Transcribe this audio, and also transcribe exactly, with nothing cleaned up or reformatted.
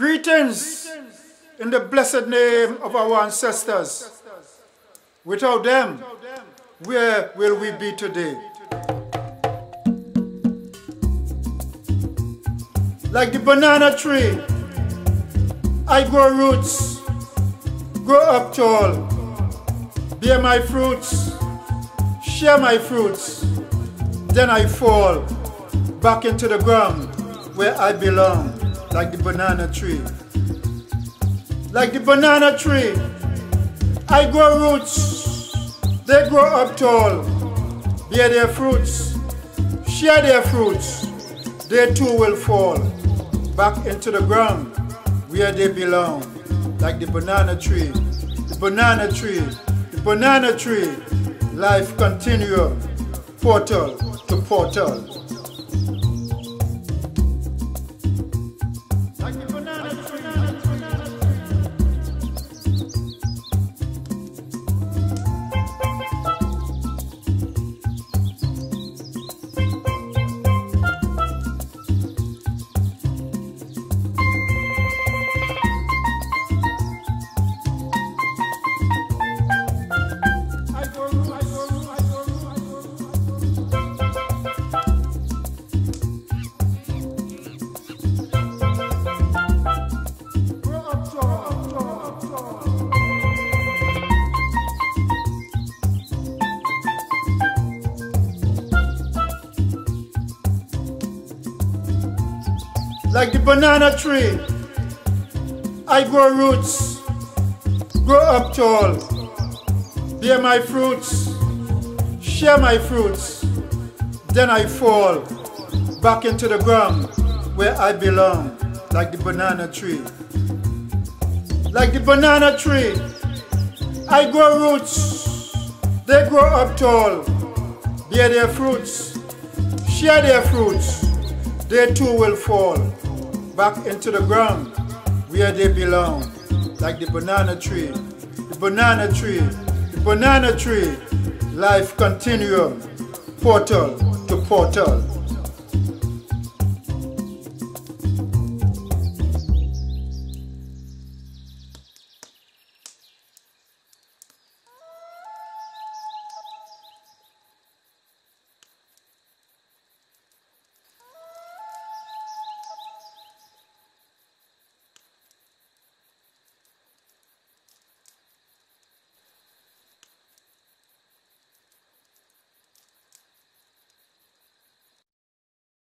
Greetings in the blessed name of our ancestors. Without them, where will we be today? Like the banana tree, I grow roots, grow up tall, bear my fruits, share my fruits, then I fall back into the ground where I belong, like the banana tree. Like the banana tree, I grow roots, they grow up tall, bear their fruits, share their fruits, they too will fall back into the ground where they belong, like the banana tree. The banana tree, the banana tree, life continuum, portal to portal. Like the banana tree, like the banana tree, I grow roots, grow up tall, bear my fruits, share my fruits, then I fall back into the ground where I belong, like the banana tree. Like the banana tree, I grow roots, they grow up tall, bear their fruits, share their fruits, they too will fall back into the ground where they belong, like the banana tree. The banana tree, the banana tree, life continuum, portal to portal.